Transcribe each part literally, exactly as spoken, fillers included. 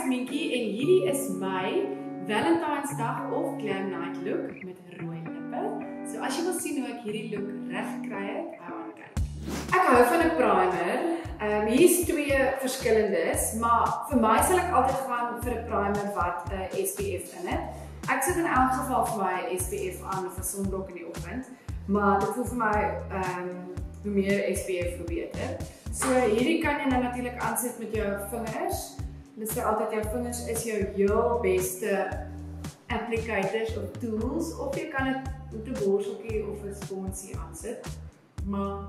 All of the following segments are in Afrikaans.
Minki en hierdie is my Valentine's Dag of Glam Night look met rooi lippe. So as jy wil sien hoe ek hierdie look reg gekry het, hou aan kyk. Ek hou van 'n primer. Um, hier is twee verskillendes, maar vir my sal ek altyd gaan vir 'n primer wat 'n uh, S P F in het. Ek sit in elk geval vir my S P F aan of 'n sonblok in die oggend, maar dit voel vir my um, hoe meer S P F hoe beter. So hierdie kan jy nou natuurlik aansit met jou vingers. Dit sê altyd jou vingers is jou heel beste applicators of tools, of jy kan dit met 'n borseltjie of 'n sponsie aansit. Maar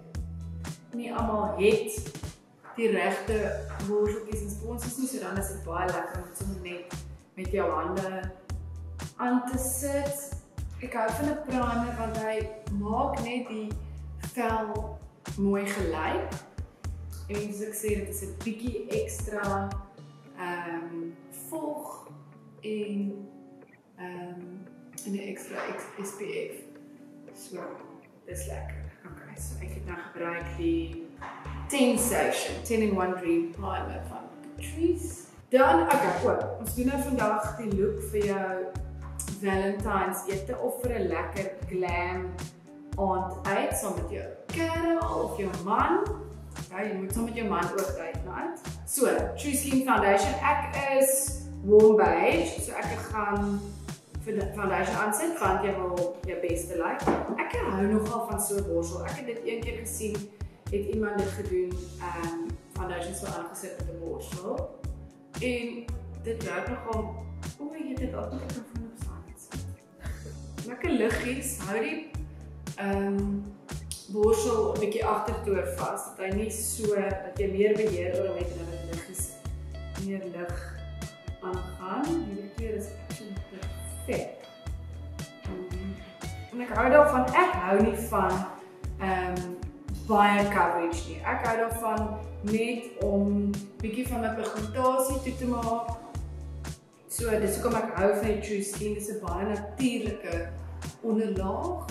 nie almal het die regte borseltjies en sponsies nie, so dan is dit baie lekker om dit sommer net met jou hande aan te sit. Ek hou van 'n primer want hy maak net die vel mooi gelyk. En soos ek sê, dit is 'n bietjie ekstra um, vog en um, en 'n ekstra S P F. So, dis lekker. Okay, so ek het nou gebruik die Ten ten in one Dream primer van Catrice. Dan, okay, oh, ons doen nou vandag die look vir jou Valentine's ete of vir 'n lekker glam aand uit, saam met jou kerel of jou man. Okay, jy moet saam met jou man ook date night. So, True Skin Foundation. Ek is warm beige, so ek gaan vir die foundation aansit, want jy wil jou beste lyk. Ek hou nogal van so 'n borsel. Ek het dit een keer gesien, het iemand dit gedoen, um, foundation so aangesit met 'n borsel. En dit werk nogal, o, jy het dit altyd nog van op sand. Lekker liggies, hou die um, borsel 'n bietjie agtertoe vas, dat hy nie so, dat jy meer beheer oor hom het en dat dit liggies meer lig aangaan. Hierdie kleur is actually perfect. Um, en ek hou daarvan, ek hou nie van um, baie coverage nie. Ek hou daarvan net om bietjie van my pigmentasie toe te maak. So, dis hoekom ek hou van die True Skin, dis 'n baie natuurlike onderlaag.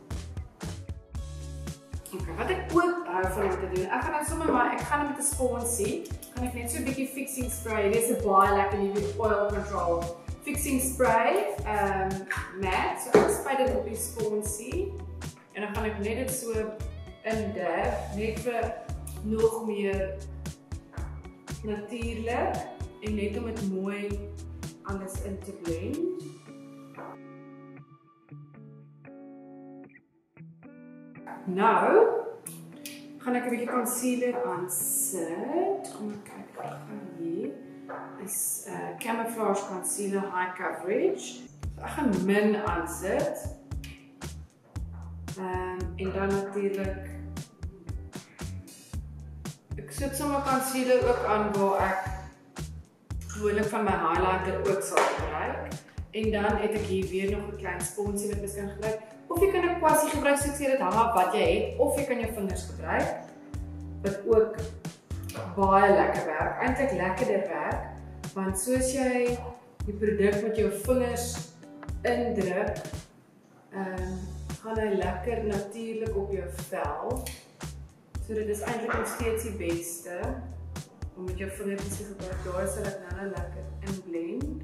Okay, wat ek ook hou van om te doen, ek gaan nou sommer maar, ek gaan met 'n sponsie, gaan ek net so 'n bietjie fixing spray. Dis 'n baie lekker nuwe oil control fixing spray, um, matte. So ek spuit dit op die sponsie en dan gaan ek net dit so indruk, net vir nog meer natuurlik en net om dit mooi alles in te blend. Nou gaan ek 'n bietjie concealer aansit. Kom ek kyk wat gaan hier. Is uh, Camouflage concealer high coverage. So ek gaan min aansit. Um, en dan natuurlik ek sit sommer concealer ook aan waar ek gewoonlik van my highlighter ook sal gebruik. En dan het ek hier weer nog 'n klein sponsie wat ek kan gebruik. Of jy kan 'n kwassie gebruik, so ek sê dit hang af wat jy het, of jy kan jou vingers gebruik, wat ook baie lekker werk, eintlik lekkerder werk, want soos jy die produk met jou vingers indruk, um, gaan hy lekker natuurlik op jou vel. So dit is eintlik nog steeds die beste, om met jou vingers te gebruik, daar sal ek nou nou lekker inblend.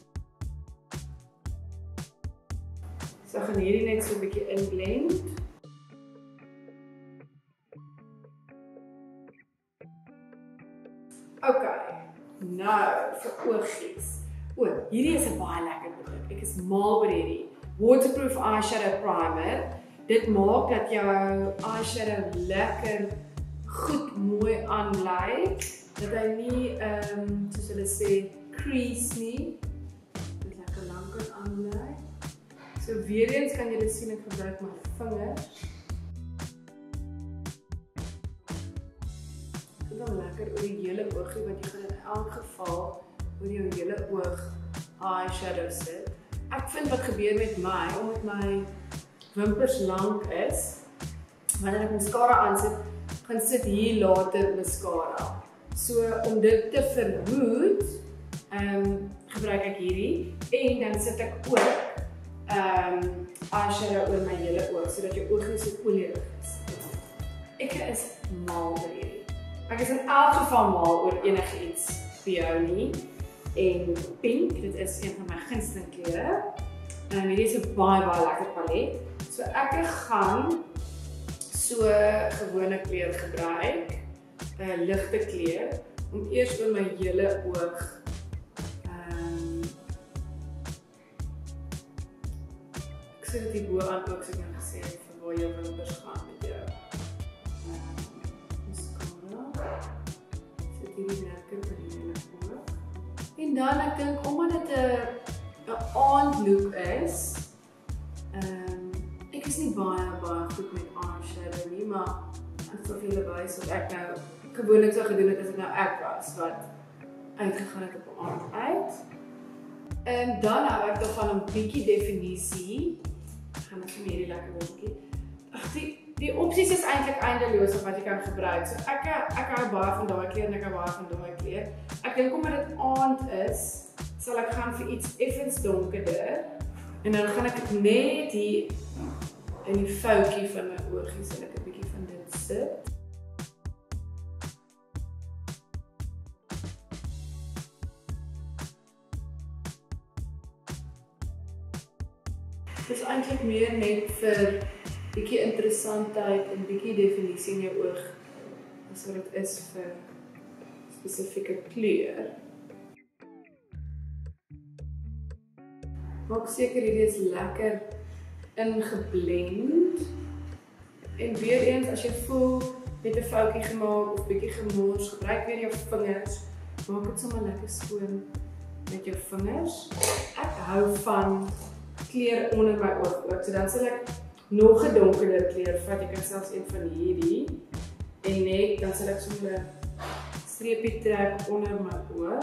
So ek gaan hierdie net so 'n bietjie inblend. Ok, nou vir oogies. O, hierdie is 'n baie lekker produk. Ek is mal oor hierdie waterproof eyeshadow primer. Dit maak dat jou eyeshadow lekker goed mooi aanlyk, dat hy nie um, soos hulle sê crease nie. Dit lekker lank kan aanlyk. So weer eens kan julle sien ek gebruik my vingers. Dit is dan lekker oor die hele oogie, want jy gaan in elk geval oor jou hele oog eyeshadow sit. Ek vind wat gebeur met my, omdat my wimpers lank is, wanneer ek mascara aansit, gaan sit hier later mascara. So om dit te verhoed, um, gebruik ek hierdie, en dan sit ek ook Um, eyeshadow oor my hele oog, sodat jou oog nie so olierig is. Ek is mal oor hierdie. Ek is in elk geval mal oor enige iets vir jou nie. en Pink. Dit is een van my gunsteling kleure. En hierdie is 'n baie baie lekker palet. So ek gaan so gewone kleur gebruik, 'n ligte kleur, om eers oor my hele oog um, ek sê dit die bo aan ook, so ek het gesê vir waar jou wimpers gaan met jou um, mascara. Sit hierdie lekker by die hele oog. En dan ek dink omdat dit 'n 'n aandlook is, um, ek is nie baie baie goed met eyeshadow nie, maar ek sal vir julle wys wat ek nou gewoonlik sou gedoen het as ek nou ek was wat uitgegaan het op 'n aand uit. En dan hou ek daarvan 'n bietjie definisie. Ek gaan net vir hierdie lekker wolkie. Ag die die opsies is eintlik eindeloos op wat jy kan gebruik. So ek ek hou baie van daai kleur en ek hou baie van daai kleur. Ek dink omdat dit aand is, sal ek gaan vir iets effens donkerder. En dan gaan ek dit net hier in die foutjie van my oogie, sal ek 'n bietjie van dit sit. Dit is eintlik meer net vir bietjie interessantheid en bietjie definisie in jou oog as wat dit is vir spesifieke kleur. Maak seker hierdie is lekker ingeblend. En weer eens, as jy voel met 'n foutjie gemaak of bietjie gemors, gebruik weer jou vingers. Maak dit sommer lekker skoon met jou vingers. Ek hou van kleur onder my oog ook. So dan sal ek nog 'n donkerder kleur vat. Jy kan selfs een van hierdie en net dan sal ek sommer 'n streepie trek onder my oog.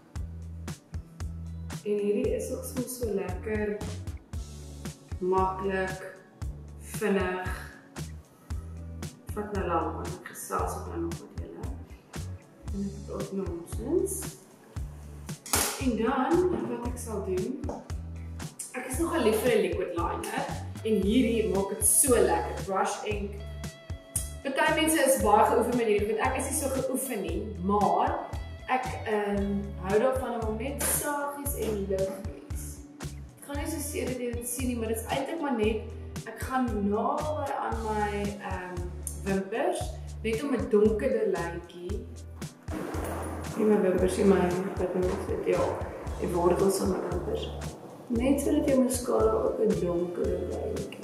En hierdie is ook soms so lekker maklik, vinnig. Vat nou lank, want ek gesels ook nou nog met julle. En dit is ook nonsens. En dan, wat ek sal doen, ek is nogal lief vir 'n liquid liner. En hierdie maak dit so lekker. Brush ink. Party mense is baie geoefen met hierdie, want ek is nie so geoefen nie, maar ek um, hou daarvan om net saggies en liggies. Ek gaan nie so seer dat jy dit sien nie, maar dit is eintlik maar net, ek gaan naby aan my um, wimpers, net om 'n donkerder lyntjie. Nie my wimpers, nie my, wat moet dit, ja, die wortels van my wimpers. Net so dat jou mascara ook 'n donkerder lyntjie.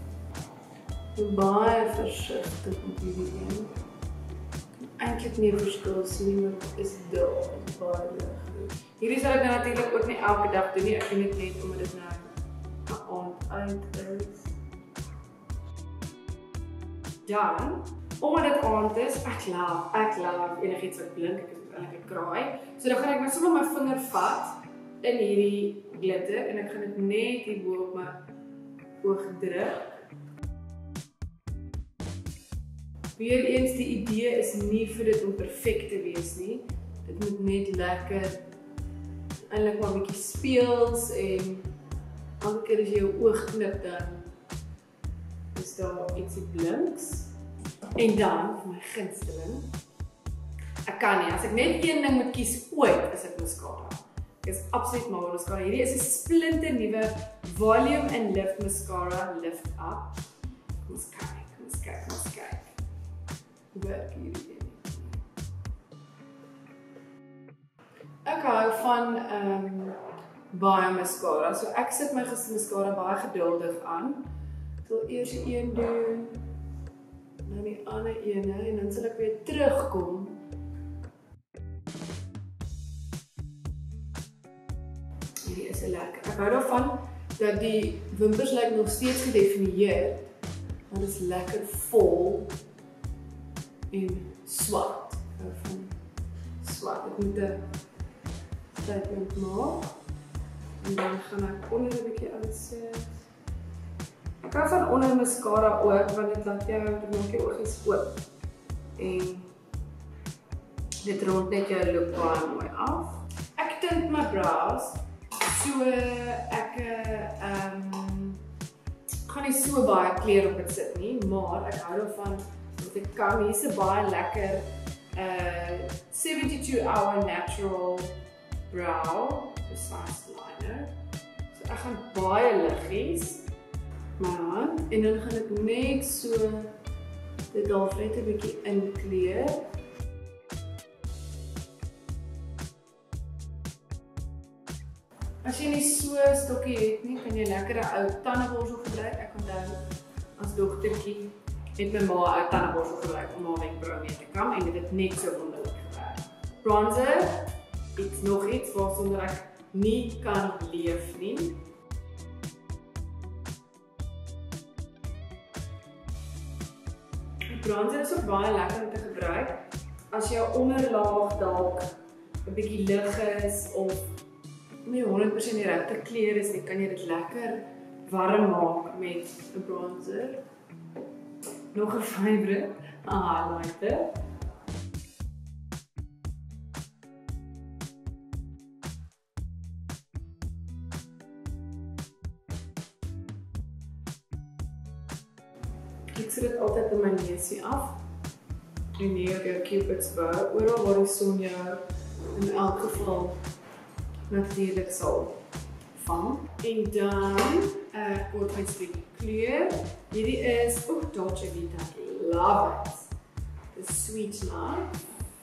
Baie versigtig met hierdie een. Eintlik nie verskil sien nie, maar is daar baie lig. Hierdie sal ek nou natuurlik ook nie elke dag doen nie. Ek doen dit net omdat dit nou 'n aand uit is. Dan, omdat dit aand is, ek laaf, ek laaf enigiets wat blink, ek is eintlik 'n kraai. So dan gaan ek net sommer my vinger vat in hierdie glitter en ek gaan dit net hier bo op my oog druk. Weer eens, die idee is nie vir dit om perfek te wees nie. Dit moet net lekker, eintlik maar 'n bietjie speels en elke keer as jy jou oog knip dan is daar ietsie blinks. En dan, vir my gunsteling, ek kan nie, as ek net een ding moet kies ooit, is dit mascara. Ek is absoluut mal oor mascara. Hierdie is 'n splinter nuwe Volume and Lift Mascara Lift Up. Kom ons kyk, kom ons kyk, kom ons kyk. Hoe werk hierdie een? Ek hou van um, baie mascara, so ek sit my mascara baie geduldig aan. Ek sal eers die een doen, dan die ander ene, en dan sal ek weer terugkom. Hierdie is 'n lekker. Ek hou daarvan dat die wimpers lyk nog steeds gedefinieerd, maar dit is lekker vol en swart. Ek hou van swart. Ek moet 'n statement maak. En dan gaan ek onder 'n bietjie aansit. Ek hou van onder mascara ook, want dit laat jou, dit maak jou oogies oop. En dit rond net jou look baie mooi af. Ek tint my brows, so ek um, gaan nie so baie kleur op dit sit nie, maar ek hou daarvan dat ek kan. Hier's 'n baie lekker uh, seventy-two hour natural brow precise liner. So ek gaan baie liggies my hand en dan gaan ek net so dit daar net 'n bietjie inkleur. As jy nie so stokkie het nie, kan jy lekker 'n ou tandeborsel gebruik. Ek onthou as dogtertjie het my ma 'n ou tandeborsel gebruik om haar wenkbrauwe mee te kam en dit het net so wonderlik gewerk. Bronzer, iets nog iets waarsonder ek nie kan leef nie. Bronzer is ook baie lekker om te gebruik as jou onderlaag dalk 'n bietjie lig is of nie honderd persent die regte kleur is nie, kan jy dit lekker warm maak met 'n bronzer. Nog 'n favourite, 'n highlighter. Ek sit dit altyd in my neusie af. En nie op jou Cupid's bow, oral waar die son jou in elk geval natuurlijk sal vang. En dan uh, kort met die kleur. Hierdie is ook Dolce Vita. Love it. The Sweet Life.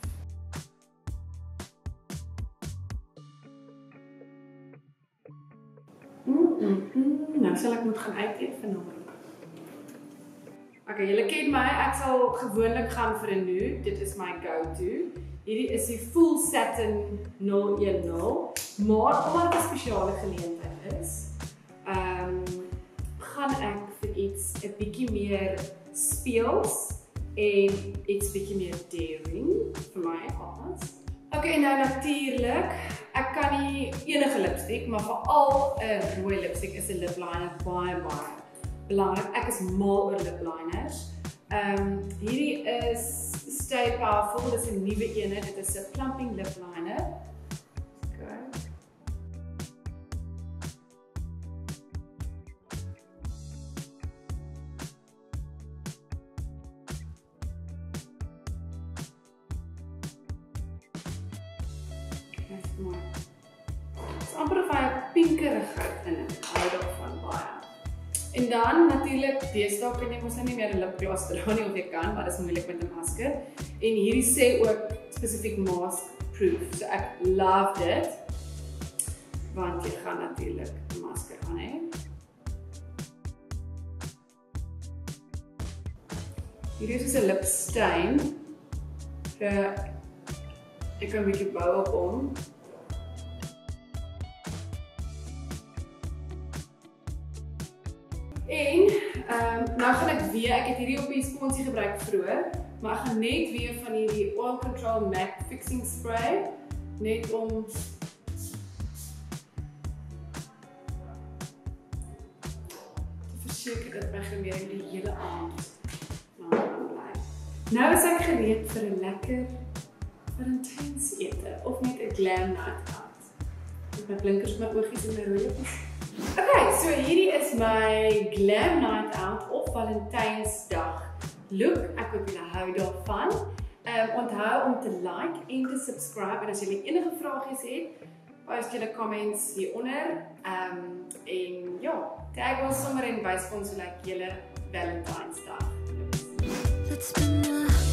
Mm -mm -mm. Nou sal ek moet gaan uit eet vanaand. Okay, julle ken my, ek sal gewoonlik gaan vir 'n nude. Dit is my go-to. Hierdie is die Full Satin nul een nul, maar omdat dit 'n spesiale geleentheid is, um, gaan ek vir iets 'n bietjie meer speels en iets bietjie meer daring vir my almal. Okay, nou natuurlik, ek kan nie enige lipstick, maar veral 'n rooi lipstick is 'n lip liner baie baie belangrik. Ek is mal oor lip liners. Um, hierdie is Stay Powerful, dit is 'n nuwe ene, dit is 'n Plumping lip liner. Okay. Dit is mooi. Het is amper of hy 'n pinkerigheid in het, hou daarvan baie. En dan natuurlijk, deesdae kan jy mos nou nie meer 'n lipgloss dra nie of jy kan, maar dit is moeilik met 'n masker. En hierdie sê ook spesifiek mask proof. So ek love dit. Want jy gaan natuurlijk 'n masker aan hê. Hierdie is soos 'n lipstain. So ek kan 'n bietjie bou op hom. En um, nou gaan ek weer, ek het hierdie op die sponsie gebruik vroeër, maar ek gaan net weer van hierdie Oil Control Matte Fixing Spray, net om te verseker dat my gemeer die hele aand nou kan bly. Nou is ek gereed vir 'n lekker Valentine's ete, of net 'n glam night out. Met my blinkers, my oogies en my rooi lippies. Okay, so hierdie is my glam night out op Valentynsdag look. Ek hoop julle hou daarvan. Um, onthou om te like en te subscribe. En as julle enige vragies het, post julle comments hieronder. Um, en ja, tag ons sommer en wys vir ons hoe lyk julle Valentynsdag.